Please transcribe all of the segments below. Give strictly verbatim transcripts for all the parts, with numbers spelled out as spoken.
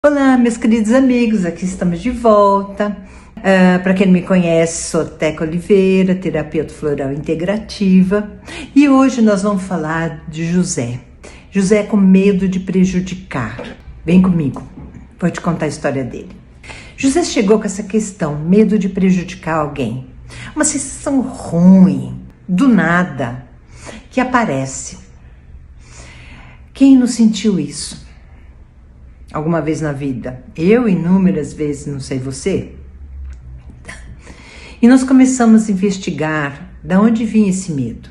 Olá, meus queridos amigos, aqui estamos de volta. Uh, Para quem não me conhece, sou Teca Oliveira, terapeuta floral integrativa, e hoje nós vamos falar de José. José com medo de prejudicar. Vem comigo, vou te contar a história dele. José chegou com essa questão, medo de prejudicar alguém. Uma sensação ruim, do nada, que aparece. Quem não sentiu isso alguma vez na vida? Eu, inúmeras vezes, não sei você. E nós começamos a investigar de onde vinha esse medo.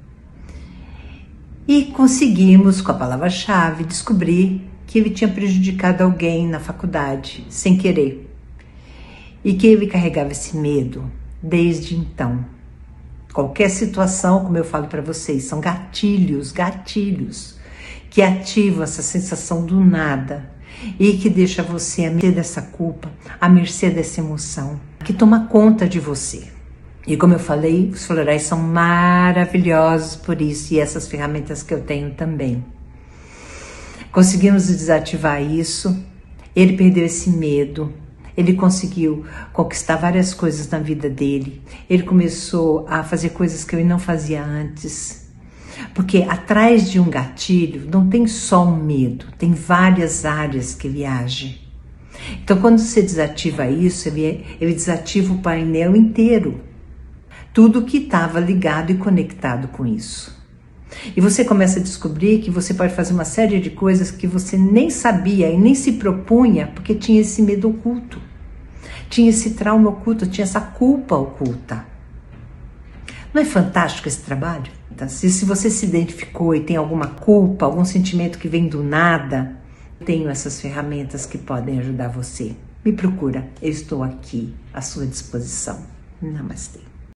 E conseguimos, com a palavra-chave, descobrir que ele tinha prejudicado alguém na faculdade, sem querer. E que ele carregava esse medo desde então. Qualquer situação, como eu falo para vocês, são gatilhos, gatilhos, que ativam essa sensação do nada e que deixa você à mercê dessa culpa, à mercê dessa emoção, que toma conta de você. E como eu falei, os florais são maravilhosos por isso, e essas ferramentas que eu tenho também. Conseguimos desativar isso, ele perdeu esse medo, ele conseguiu conquistar várias coisas na vida dele, ele começou a fazer coisas que ele não fazia antes. Porque atrás de um gatilho não tem só um medo, tem várias áreas que ele age. Então, quando você desativa isso, ele, ele desativa o painel inteiro. Tudo que estava ligado e conectado com isso. E você começa a descobrir que você pode fazer uma série de coisas que você nem sabia e nem se propunha, porque tinha esse medo oculto. Tinha esse trauma oculto, tinha essa culpa oculta. Não é fantástico esse trabalho? Então, se, se você se identificou e tem alguma culpa, algum sentimento que vem do nada, tenho essas ferramentas que podem ajudar você. Me procura, eu estou aqui à sua disposição. Namastê.